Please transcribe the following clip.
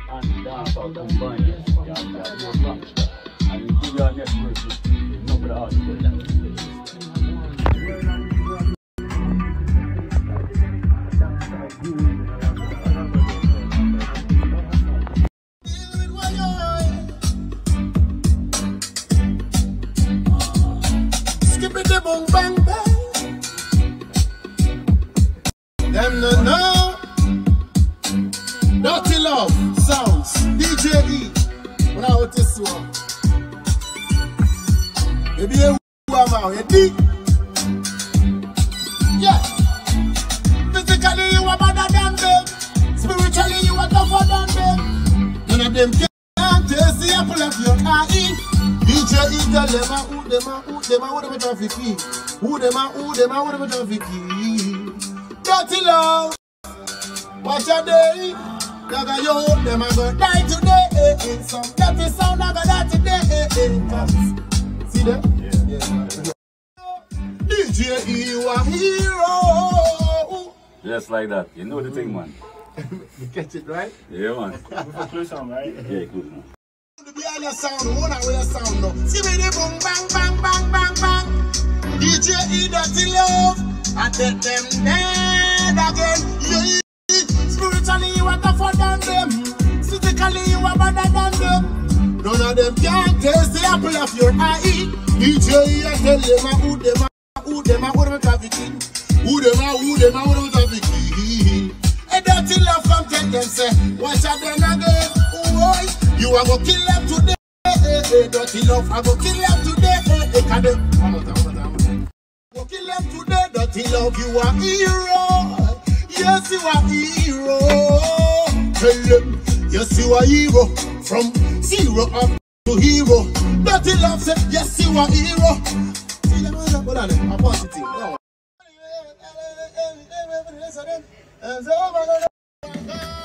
and dancehall combined. And we give our next verse to number the article. Skip it the boom bang bang. Them no know. Dirty Love Sounds DJ E. When I want this one. Maybe you am out. You dig? Yeah. Physically you are better than them. Spiritually you are tougher than them. None of them can't taste the apple of your eye. DJ E tell them who them traffic. Who them traffic. Dirty Love. Watch a day. Naga yo, them a go die today. Some dirty sound naga die today. See them? Yeah. DJ E, you a hero. Just like that. You know the thing, man. You catch it, right? Yeah, man. For close sound, right? Yeah, good, man. Behind your sound, one out with your sound now. See me the boom, bang, bang, bang, bang, bang. DJ E, Dirty Love. I take them dead again. Yeah. Spiritually you are tougher than them. Physically you are better than them. None of them can taste the apple of your eye. DJ I tell them who them trafficking. Who them trafficking. A Dirty Love from tell them say, watch out them again. Oh, you are go kill them today. Dirty Love, I go kill them today. One more time. Go kill them today. Dirty Love, you are hero. Yes, you are hero. Tell them, yes, you are hero. From zero up to hero. Dirty Love said, yes, you are hero. See them, hold on, I'm positive.